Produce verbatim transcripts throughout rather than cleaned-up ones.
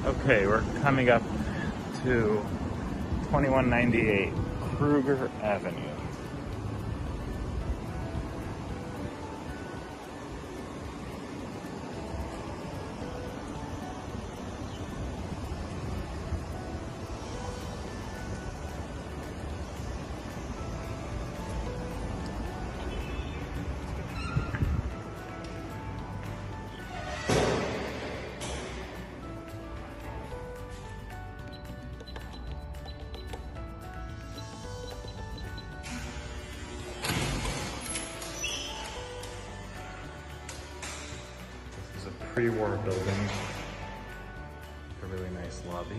Okay, we're coming up to twenty-one ninety-eight Cruger Avenue. Pre-war building, a really nice lobby.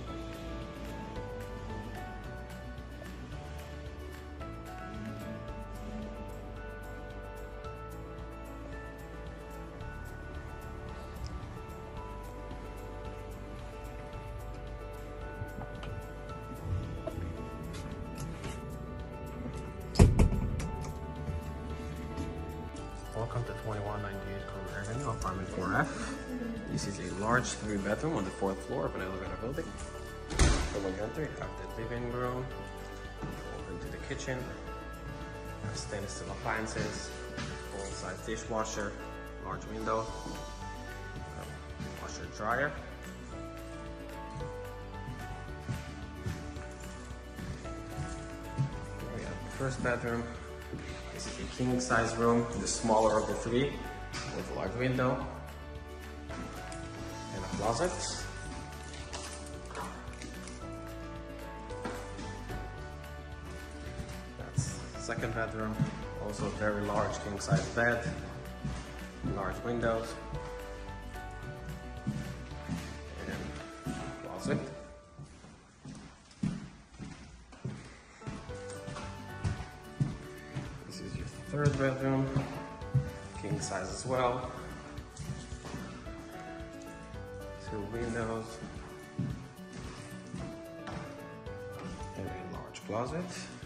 Welcome to twenty-one ninety-eight Cruger Avenue, apartment four F. This is a large three bedroom on the fourth floor of an elevator building. So when you enter, you have the living room, over into the kitchen, you have stainless steel appliances, full-size dishwasher, large window, washer dryer. Here we have the first bedroom. This is a king size room, the smaller of the three, with a large window and a closet. That's the second bedroom, also a very large king size bed, large windows, and closet. Third bedroom, king size as well. Two windows and a large closet.